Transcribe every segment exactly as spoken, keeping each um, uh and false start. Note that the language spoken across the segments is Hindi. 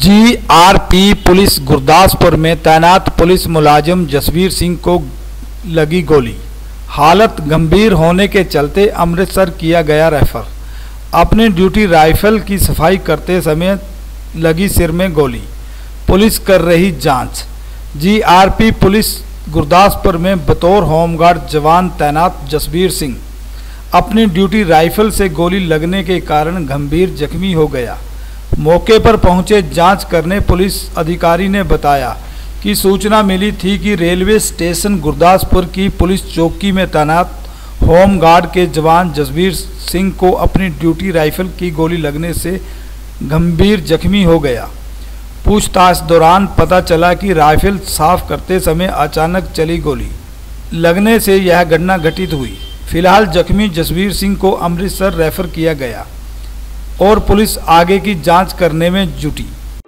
जी आर पी पुलिस गुरदासपुर में तैनात पुलिस मुलाजिम जसवीर सिंह को लगी गोली। हालत गंभीर होने के चलते अमृतसर किया गया रेफर। अपनी ड्यूटी राइफल की सफाई करते समय लगी सिर में गोली। पुलिस कर रही जांच। G R P police Gurdaspur में बतौर होमगार्ड जवान तैनात जसवीर सिंह अपनी ड्यूटी राइफल से गोली लगने के कारण गंभीर जख्मी हो गया। मौके पर पहुंचे जांच करने पुलिस अधिकारी ने बताया कि सूचना मिली थी कि रेलवे स्टेशन गुरदासपुर की पुलिस चौकी में तैनात होमगार्ड के जवान जसवीर सिंह को अपनी ड्यूटी राइफल की गोली लगने से गंभीर जख्मी हो गया। पूछताछ दौरान पता चला कि राइफल साफ करते समय अचानक चली गोली लगने से यह घटना घटित हुई। फिलहाल जख्मी जसवीर सिंह को अमृतसर रेफर किया गया और पुलिस आगे की जांच करने में जुटी।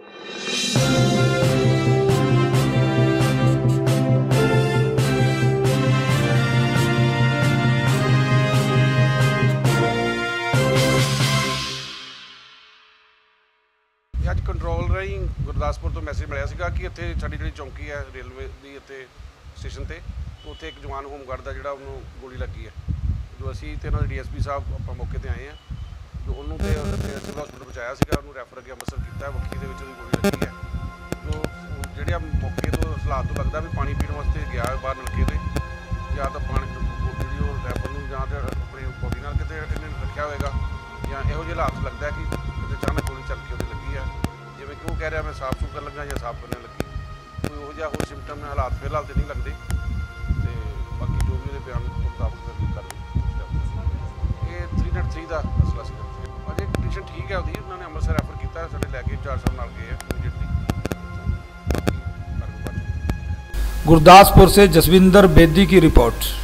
ਅੱਜ ਕੰਟਰੋਲ ਰਹੀ ਗੁਰਦਾਸਪੁਰ ਤੋਂ ਮੈਸੇਜ ਮਿਲਿਆ ਸੀਗਾ ਕਿ ਇੱਥੇ ਸਾਡੀ ਜਿਹੜੀ ਚੌਂਕੀ ਹੈ ਰੇਲਵੇ ਦੀ ਇੱਥੇ ਸਟੇਸ਼ਨ ਤੇ ਉੱਥੇ ਇੱਕ ਜਵਾਨ ਹੋਮਗਾਰਡ ਦਾ ਜਿਹੜਾ ਉਹਨੂੰ ਗੋਲੀ ਲੱਗੀ ਹੈ। ਜੋ ਅਸੀਂ ਤੇ ਨਾਲ ਡੀਐਸਪੀ ਸਾਹਿਬ ਆਪਾਂ ਮੌਕੇ ਤੇ ਆਏ ਆ, ਜੋ ਉਹਨੂੰ ਤੇ ਸਿਵਲ ਹਸਪੀਟਲ ਪਹੁੰਚਾਇਆ ਸੀਗਾ, ਉਹਨੂੰ ਰੈਫਰ ਅੱਗੇ ਅੰਮ੍ਰਿਤਸਰ ਕੀਤਾ। ਵੱਖੀ ਦੇ ਵਿੱਚ ਉਹਦੀ ਗੋਲੀ ਲੱਗੀ ਹੈ। ਜੋ ਜਿਹੜੇ ਮੌਕੇ ਤੋਂ ਹਾਲਾਤ ਤੋਂ ਲੱਗਦਾ ਵੀ ਪਾਣੀ ਪੀਣ ਵਾਸਤੇ ਗਿਆ ਬਾਹਰ ਨਲਕੇ ਤੇ, ਜਾਂ ਤਾਂ ਪਾਣੀ ਜਿਹੜੀ ਉਹ ਰੈਫਰ ਨੂੰ ਜਾਂ ਤੇ ਆਪਣੀ ਬੋਡੀ ਨਾਲ ਕਿਤੇ ਇਹਨੇ ਰੱਖਿਆ ਹੋਏਗਾ, ਜਾਂ ਇਹੋ ਜਿਹੇ ਹਾਲਾਤ ਲੱਗਦਾ ਕਿ ਕਿਤੇ ਅਚਾਨਕ ਗੋਲੀ ਚੱਲ ਕੇ ਉਹਦੇ ਲੱਗੀ ਹੈ। ਜਿਵੇਂ ਕਿ ਉਹ ਕਹਿ ਰਿਹਾ ਮੈਂ ਸਾਫ਼ ਸੁਥਰਾ ਲੱਗਾ ਜਾਂ ਸਾਫ਼ ਕਰਨੇ ਲੱਗੀ, ਕੋਈ ਉਹੋ ਜਿਹਾ ਹੋਰ ਸਿੰਪਟਮ ਹਾਲਾਤ ਫਿਲਹਾਲ ਤੇ ਨਹੀਂ ਲੱਗਦੇ। ਤੇ ਬਾਕੀ ਜੋ ਵੀ ਉਹਦੇ ਬਿਆਨ ਮੁਤਾਬਕ ਕਰ ਇਹ ਥ੍ਰੀ ਨਾਟ ਥ੍ਰੀ ਦਾ ਮਸਲਾ ਸੀ। ਅਜੇ ਕੰਡੀਸ਼ਨ ਠੀਕ ਹੈ ਉਹਦੀ, ਉਹਨਾਂ ਨੇ ਅੰਮ੍ਰਿਤਸਰ ਰੈਫਰ ਕੀਤਾ, ਸਾਡੇ ਲੈ ਕੇ ਚਾਰ ਸਾਹਿਬ ਨਾਲ ਗਏ ਆ ਇਮੀਡੀਏਟਲੀ। गुरदासपुर से जसविंदर बेदी की रिपोर्ट।